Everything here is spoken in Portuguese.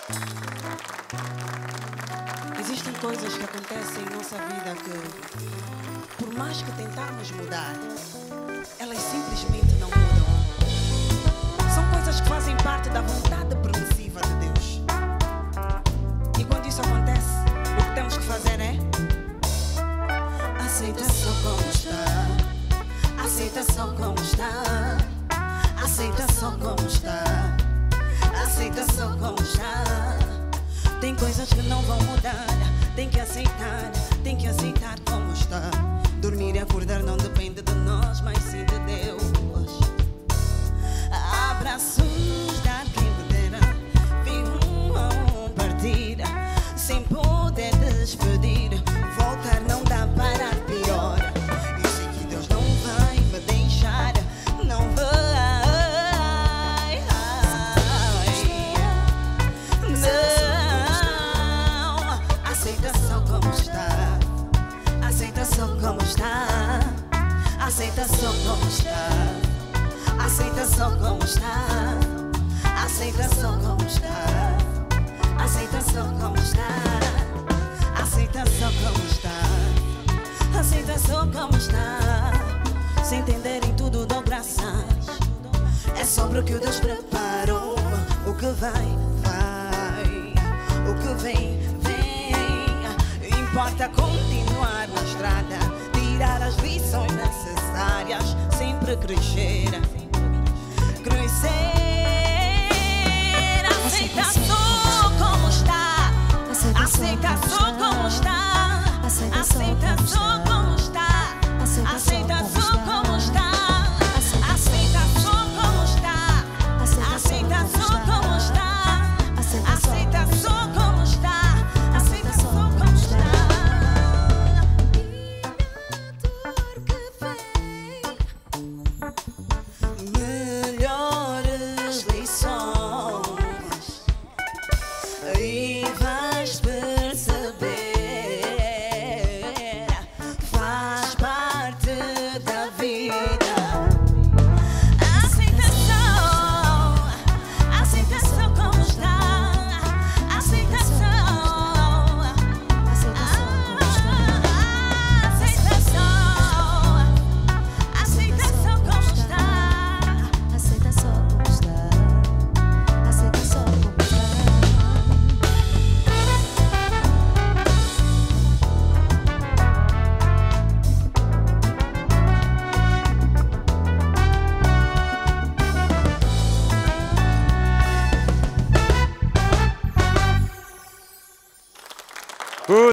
Existem coisas que acontecem em nossa vida que, por mais que tentarmos mudar, elas simplesmente não mudam. São coisas que fazem parte da vontade permissiva de Deus. E quando isso acontece, o que temos que fazer é aceita só como está. Aceita só como está. Aceita só como está. Aceita só como está. Tem coisas que não vão mudar. Tem que aceitar como está. Dormir e acordar não depende de nós, mas sim de Deus. Abraços dar quem puder. Vi um partir sem poder despedir. Voltar não dá para pior. E sei que Deus não vai me deixar. Não vai. Aceita só como está. Aceita só como está. Aceita só como está. Aceita só como está. Aceita só como está. Aceita só como está. Aceita só como está. Aceita só como está. Se entenderem tudo dou graças. É sobre o que o Deus preparou. O que vai, vai. O que vem, vem. Importa continuar na estrada, tirar as lições necessárias, sempre crescer, crescer. Aceita só como está. Aceita só como está. Aceita só como está. Aceita só como está. Aceita só como está. Aceita só como está. Aceita só como está. Aceita só como está. Melhores lições e vais perceber, faz parte da vida. Aceitação como está. Aceitação. Aceitação como está. Aceita só como está. Aceita só como Good.